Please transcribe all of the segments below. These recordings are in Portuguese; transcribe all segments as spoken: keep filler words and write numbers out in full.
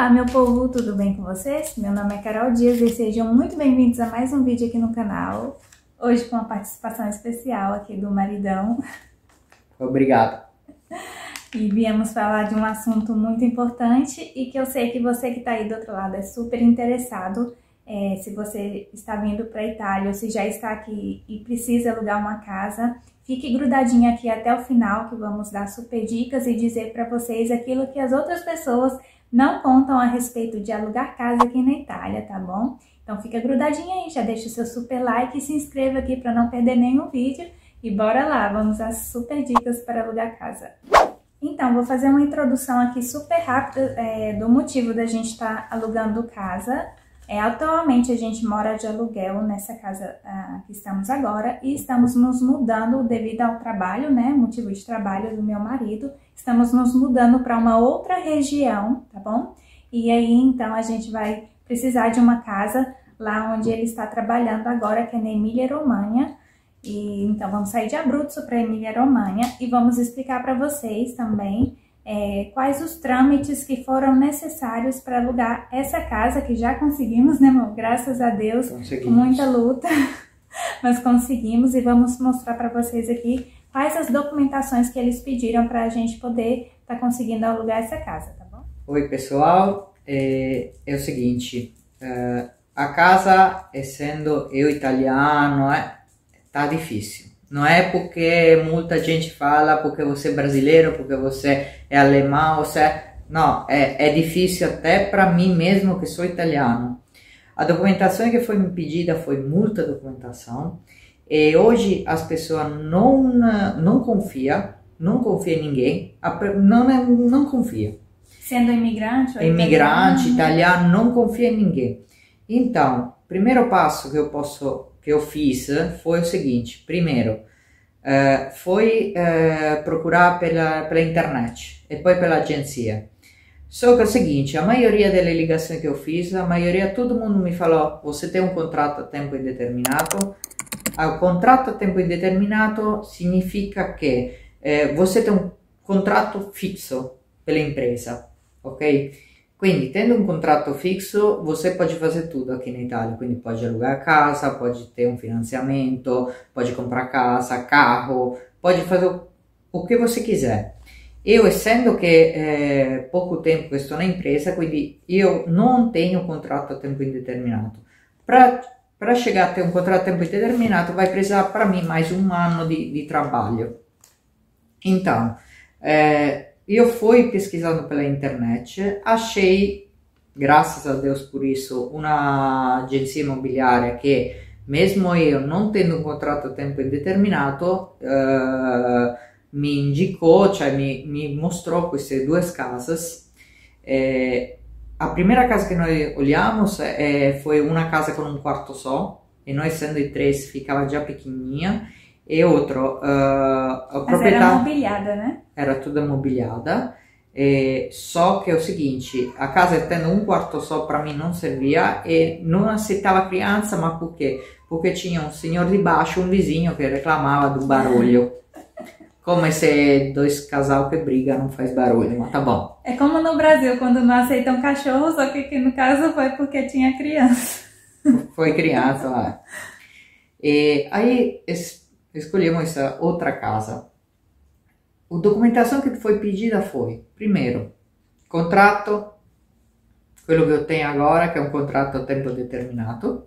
Olá, meu povo, tudo bem com vocês? Meu nome é Carol Dias e sejam muito bem-vindos a mais um vídeo aqui no canal. Hoje com uma participação especial aqui do maridão. Obrigado. E viemos falar de um assunto muito importante e que eu sei que você que está aí do outro lado é super interessado. É, se você está vindo para a Itália ou se já está aqui e precisa alugar uma casa, fique grudadinho aqui até o final que vamos dar super dicas e dizer para vocês aquilo que as outras pessoas não contam a respeito de alugar casa aqui na Itália, tá bom? Então fica grudadinho aí, já deixa o seu super like e se inscreva aqui para não perder nenhum vídeo. E bora lá, vamos às super dicas para alugar casa. Então, vou fazer uma introdução aqui super rápida é, do motivo da gente estar tá alugando casa. É, atualmente a gente mora de aluguel nessa casa ah, que estamos agora e estamos nos mudando devido ao trabalho, né? Motivo de trabalho do meu marido. Estamos nos mudando para uma outra região, tá bom? E aí, então, a gente vai precisar de uma casa lá onde ele está trabalhando agora, que é na Emília-Romanha. E então, vamos sair de Abruzzo para Emília-Romanha e vamos explicar para vocês também É, quais os trâmites que foram necessários para alugar essa casa, que já conseguimos, né, amor? Graças a Deus, com muita luta, mas conseguimos e vamos mostrar para vocês aqui quais as documentações que eles pediram para a gente poder estar tá conseguindo alugar essa casa, tá bom? Oi, pessoal, é, é o seguinte, é, a casa, essendo eu italiano, é, tá difícil. Não é porque muita gente fala, porque você é brasileiro, porque você é alemão, você é... Não, é, é difícil até para mim mesmo que sou italiano. A documentação que foi me pedida foi muita documentação. E hoje as pessoas não, não confiam, não confia em ninguém, não, não confia. Sendo imigrante ou imigrante, italiano, não confia em ninguém. Então, o primeiro passo que eu posso... que eu fiz foi o seguinte: primeiro uh, foi uh, procurar pela, pela internet e poi pela agenzia. Só que é o seguinte, a maioria delle ligações que eu fiz, a maioria, todo mundo me falou: você tem um contrato a tempo indeterminato. O contrato a tempo indeterminato significa que uh, você tem um contrato fixo pela empresa, ok? Quindi, tendo um contrato fixo, você pode fazer tudo aqui na Itália. Quindi pode alugar casa, pode ter um financiamento, pode comprar casa, carro, pode fazer o que você quiser. Eu, essendo que é pouco tempo que estou na empresa, quindi eu não tenho contrato a tempo indeterminato. Para chegar a ter um contrato a tempo indeterminato, vai precisar para mim mais um ano de, de trabalho. Então, é, eu fui pesquisando pela internet, achei, graças a Deus por isso, uma agência imobiliária que, mesmo eu não tendo um contrato a tempo indeterminato, uh, me indicou, cioè me, me mostrou queste duas casas. Eh, a primeira casa que nós olhamos eh, foi uma casa com um quarto só, e nós sendo em três ficava já pequenininha. E outro, uh, a Mas proprietà era mobiliada, né? Era tudo mobiliada, e, só que é o seguinte, a casa tendo um quarto só para mim não servia e não aceitava criança, mas por quê? Porque tinha um senhor de baixo, um vizinho que reclamava do barulho. Como se dois casal que brigam não faz barulho, mas tá bom. É como no Brasil, quando não aceitam cachorro, só que aqui no caso foi porque tinha criança. Foi criança lá. E aí escolhemos essa outra casa. A documentação que foi pedida foi, primeiro, contrato, quello que eu tenho agora, que é um contrato a tempo determinato,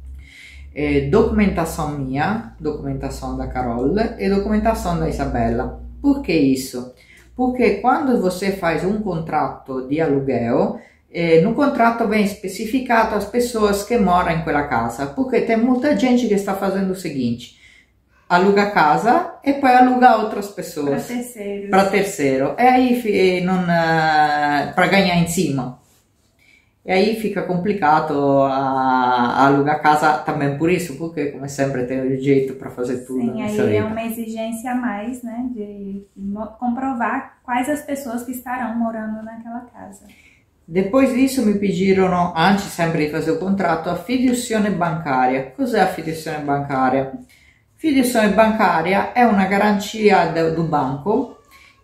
eh, documentação minha, documentação da Carol e documentação da Isabella. Por que isso? Porque quando você faz um contrato de aluguel, eh, no contrato vem especificado as pessoas que moram em quella casa, porque tem muita gente que está fazendo o seguinte: aluga casa e poi aluga outras pessoas. Para terceiros. Para terceiro. E aí não, uh, para ganhar em cima. E aí fica complicado a, a alugar casa também por isso, porque como sempre tem um jeito para fazer tudo. Sim, aí vida. É uma exigência a mais, né, de comprovar quais as pessoas que estarão morando naquela casa. Depois disso mi pediram, antes sempre di fare il contratto, a fiduzione bancaria. Cos'è a fiduzione bancaria? Fiduzione bancaria è una garanzia do banco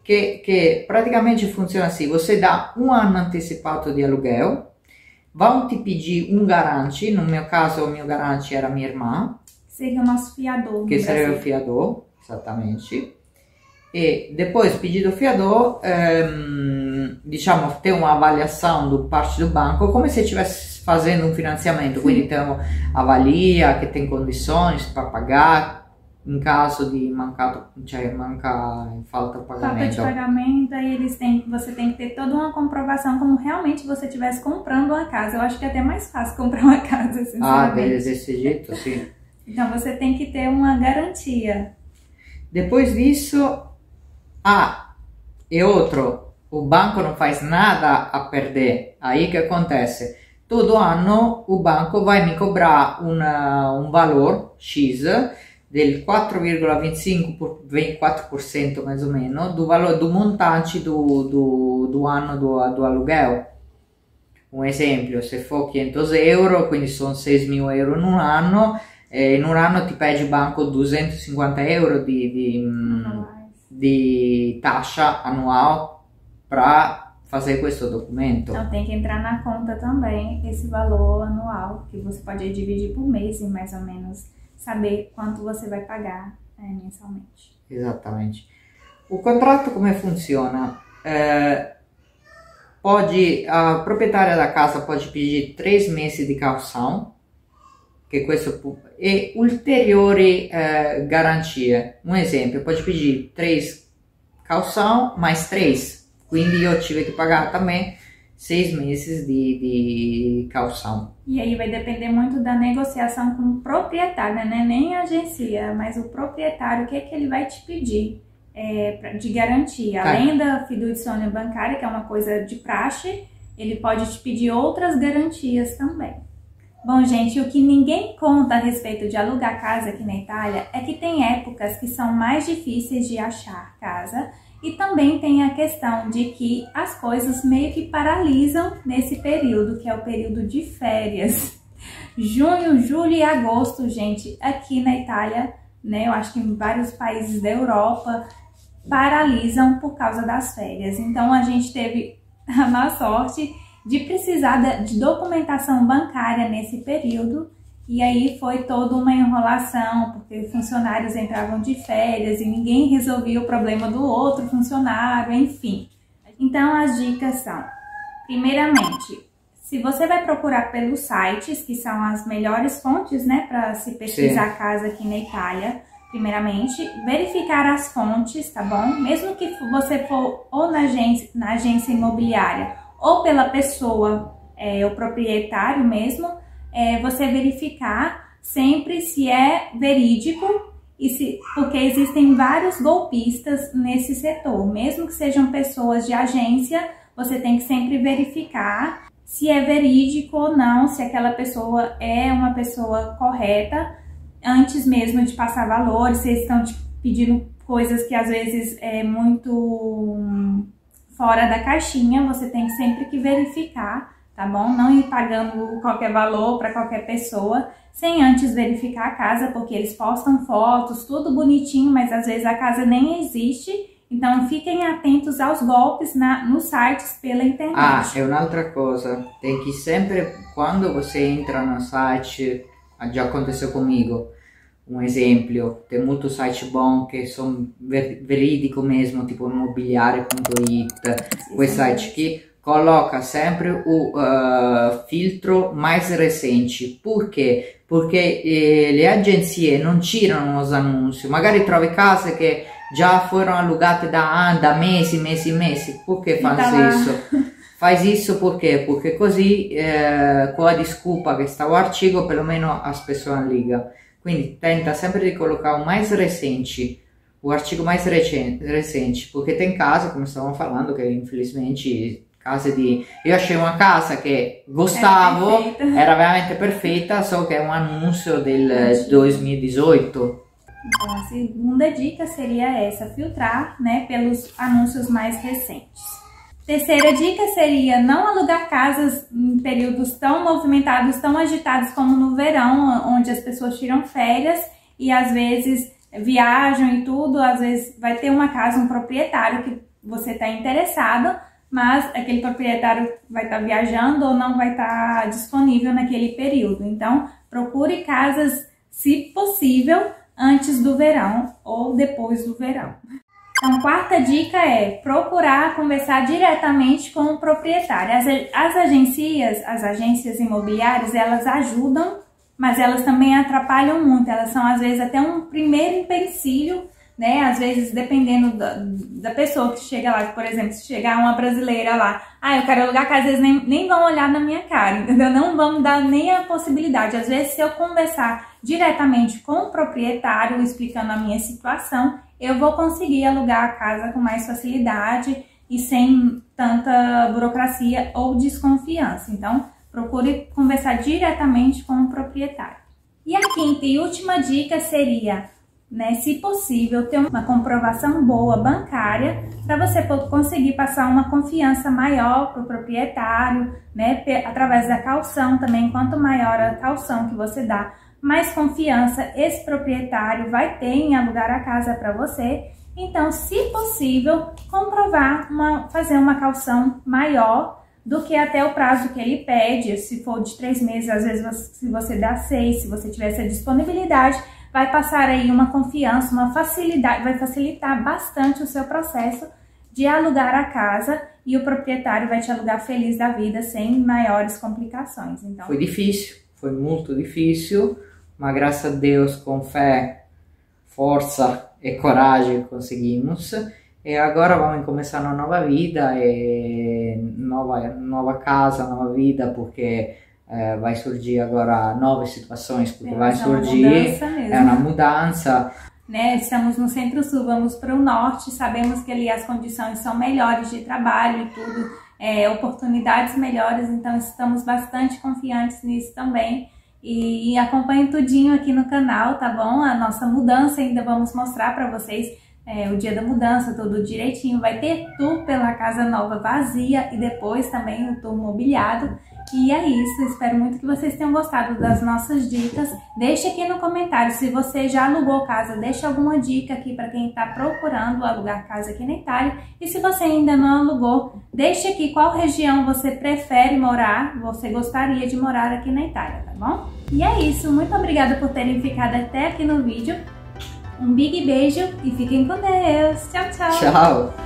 que, que praticamente funciona assim, você dá um ano antecipato de aluguel, vão te pedir um garante, no meu caso o meu garante era minha irmã. Seria o nosso fiador. Que seria o fiador, exatamente. E depois, pedido o fiador, ehm, diciamo, tem uma avaliação do parte do banco, come se estivesse fazendo um financiamento, quindi então avalia que tem condições para pagar, em caso de mancar, cioè, manca falta de pagamento. Falta de pagamento, aí eles têm, você tem que ter toda uma comprovação como realmente você estivesse comprando uma casa. Eu acho que é até mais fácil comprar uma casa, sinceramente. Ah, desse jeito, sim. Então você tem que ter uma garantia. Depois disso, ah, e outro, o banco não faz nada a perder. Aí que acontece? Todo ano o banco vai me cobrar uma, um valor X del quattro virgola vinte e cinco por ventiquattro por cento mais ou menos do valor do montante do, do, do ano do, do aluguel. Um exemplo, se for quinhentos euro, quindi sono seis mil euro in un anno, eh, in un anno ti pede il banco duecentocinquanta euro di, di, di taxa anual para fazer questo documento. Então tem que entrar na conta também esse valor anual, que você pode dividir por mês e mais ou menos saber quanto você vai pagar é, mensalmente. Exatamente. O contrato come funziona? Eh, pode, a proprietaria da casa pode pedir três meses di caução, che questo e ulteriori eh, garantie. Um exemplo, pode pedir três caução mais três, quindi eu tive que pagar também seis meses de, de caução. E aí vai depender muito da negociação com o proprietário, né? Nem a agência, mas o proprietário, o que é que ele vai te pedir é, de garantia. Tá. Além da fiduciária bancária, que é uma coisa de praxe, ele pode te pedir outras garantias também. Bom, gente, o que ninguém conta a respeito de alugar casa aqui na Itália é que tem épocas que são mais difíceis de achar casa e também tem a questão de que as coisas meio que paralisam nesse período, que é o período de férias. Junho, julho e agosto, gente, aqui na Itália, né, eu acho que em vários países da Europa, paralisam por causa das férias. Então a gente teve a má sorte de precisar de documentação bancária nesse período, e aí foi toda uma enrolação, porque funcionários entravam de férias e ninguém resolvia o problema do outro funcionário, enfim. Então as dicas são, primeiramente, se você vai procurar pelos sites, que são as melhores fontes, né, para se pesquisar Sim. casa aqui na Itália, primeiramente, verificar as fontes, tá bom? Mesmo que você for ou na agência, na agência imobiliária, ou pela pessoa, é, o proprietário mesmo, é, você verificar sempre se é verídico, e se, porque existem vários golpistas nesse setor. Mesmo que sejam pessoas de agência, você tem que sempre verificar se é verídico ou não, se aquela pessoa é uma pessoa correta, antes mesmo de passar valores, se eles estão te pedindo coisas que às vezes é muito fora da caixinha, você tem sempre que verificar, tá bom? Não ir pagando qualquer valor para qualquer pessoa, sem antes verificar a casa, porque eles postam fotos, tudo bonitinho, mas às vezes a casa nem existe, então fiquem atentos aos golpes na, nos sites pela internet. Ah, é un'altra cosa, tem que sempre, quando você entra no site, já aconteceu comigo, um exemplo, tem muitos sites bons que são ver, verídicos mesmo, tipo imobiliare ponto it, quei site que coloca sempre o uh, filtro mais recente. Por quê? Perché eh, le agenzie non girano os anúncios, magari trovi case che già furono allugate da, da mesi, mesi, mesi. Perché faz isso? Faz isso perché? Perché così eh, com a desculpa che sta o artigo, pelo meno as pessoas ligam. Quindi tenta sempre di collocare o mais recente, o artigo mais recente, recente, porque tem casa, como stavamo falando, che infelizmente case di... Io achei una casa che gostavo, era, era veramente perfeita, só che è un annuncio del duemiladiciotto. Então a segunda dica seria essa, filtrar, né, pelos anúncios mais recentes. Terceira dica seria não alugar casas em períodos tão movimentados, tão agitados como no verão, onde as pessoas tiram férias e às vezes viajam e tudo. Às vezes vai ter uma casa, um proprietário que você está interessado, mas aquele proprietário vai estar viajando ou não vai estar disponível naquele período. Então, procure casas, se possível, antes do verão ou depois do verão. Então, quarta dica é procurar conversar diretamente com o proprietário. As, as agências, as agências imobiliárias, elas ajudam, mas elas também atrapalham muito. Elas são, às vezes, até um primeiro empecilho, né? Às vezes, dependendo da, da pessoa que chega lá, por exemplo, se chegar uma brasileira lá, ah, eu quero alugar casa, eles nem, nem vão olhar na minha cara, entendeu? Não vão dar nem a possibilidade. Às vezes, se eu conversar diretamente com o proprietário, explicando a minha situação, eu vou conseguir alugar a casa com mais facilidade e sem tanta burocracia ou desconfiança. Então, procure conversar diretamente com o proprietário. E a quinta e última dica seria, né, se possível, ter uma comprovação boa bancária para você conseguir passar uma confiança maior para o proprietário, né, através da caução também. Quanto maior a caução que você dá, mais confiança esse proprietário vai ter em alugar a casa para você. Então, se possível, comprovar, uma, fazer uma caução maior do que até o prazo que ele pede. Se for de três meses, às vezes você, se você dá seis, se você tiver essa disponibilidade, vai passar aí uma confiança, uma facilidade, vai facilitar bastante o seu processo de alugar a casa e o proprietário vai te alugar feliz da vida, sem maiores complicações. Então, foi difícil, foi muito difícil, mas graças a Deus, com fé, força e coragem conseguimos. E agora vamos começar uma nova vida, e nova, nova casa, nova vida, porque eh, vai surgir agora novas situações, porque é, vai surgir, é uma mudança. Né? Estamos no Centro-Sul, vamos para o Norte, sabemos que ali as condições são melhores de trabalho e tudo, é, oportunidades melhores, então estamos bastante confiantes nisso também. E, e acompanhe tudinho aqui no canal, tá bom? A nossa mudança, ainda vamos mostrar para vocês é, o dia da mudança, tudo direitinho. Vai ter tour pela casa nova vazia e depois também o tour mobiliado. E é isso, espero muito que vocês tenham gostado das nossas dicas. Deixe aqui no comentário se você já alugou casa, deixa alguma dica aqui para quem está procurando alugar casa aqui na Itália. E se você ainda não alugou, deixe aqui qual região você prefere morar, você gostaria de morar aqui na Itália, tá bom? E é isso, muito obrigada por terem ficado até aqui no vídeo. Um big beijo e fiquem com Deus. Tchau, tchau! Tchau!